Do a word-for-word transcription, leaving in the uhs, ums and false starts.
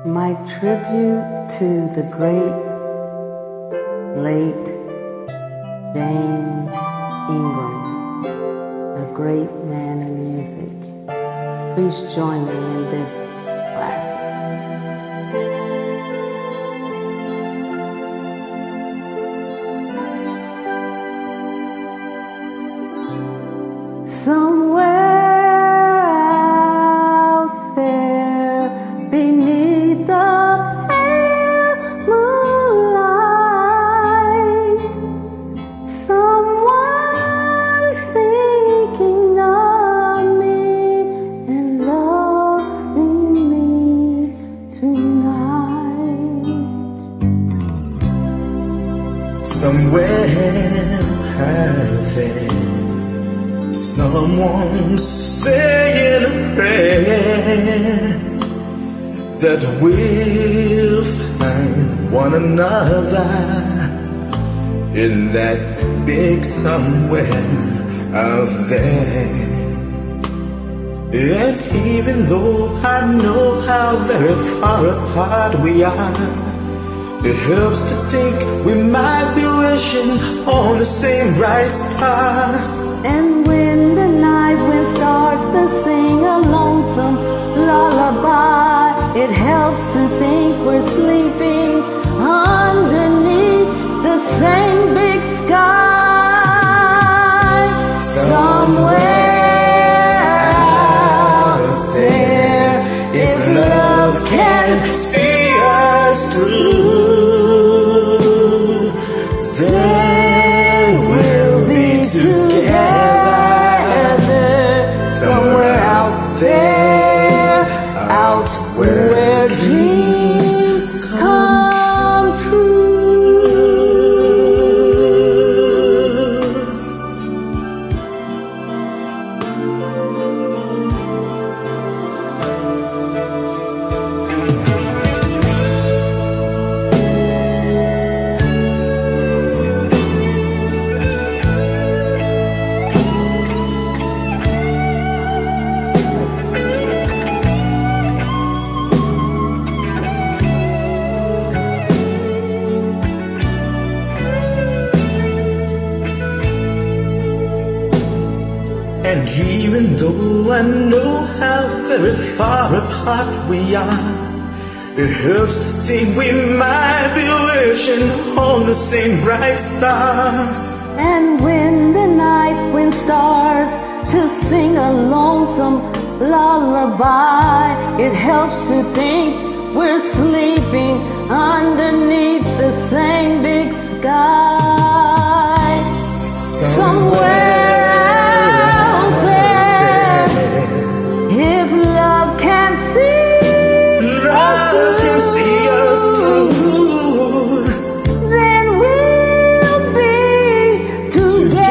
My tribute to the great, late James Ingram, a great man in music. Please join me in this classic. Somewhere out there beneath the pale moonlight, someone's thinking of me and loving me tonight. Somewhere out there, someone's saying a prayer that we'll find one another in that big somewhere out there. And even though I know how very far apart we are, it helps to think we might be wishing on the same bright star. And when the night wind starts to sing a lonesome lullaby, it helps to think we're sleeping underneath the same big sky. Somewhere out there, if love can see us through, then we'll be together. Somewhere out there, out where dreams come true. And even though I know how very far apart we are, it helps to think we might be wishing on the same bright star. And when the night wind starts to sing a lonesome lullaby, it helps to think we're sleeping underneath the same big sky. Somewhere through, then we'll be together.